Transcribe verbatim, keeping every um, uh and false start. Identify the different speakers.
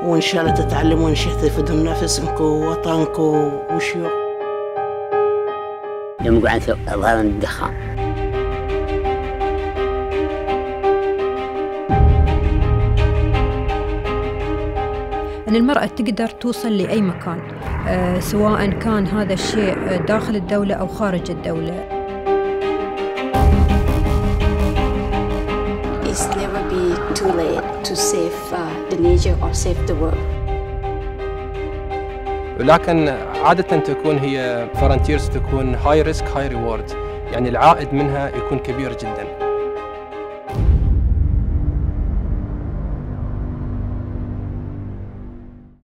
Speaker 1: وإن شاء الله تتعلمون شيء تفيدون نفسكم ووطنكم وشيوخ.
Speaker 2: يوم قعدت أظهر الدخان.
Speaker 3: أن المرأة تقدر توصل لأي مكان، أه سواء كان هذا الشيء داخل الدولة أو خارج الدولة.
Speaker 4: It's never be too late to save uh, the nature or save the world.
Speaker 5: ولكن عادة تكون هي فرونتيرز تكون هاي ريسك هاي ريورد، يعني العائد منها يكون كبير جدا.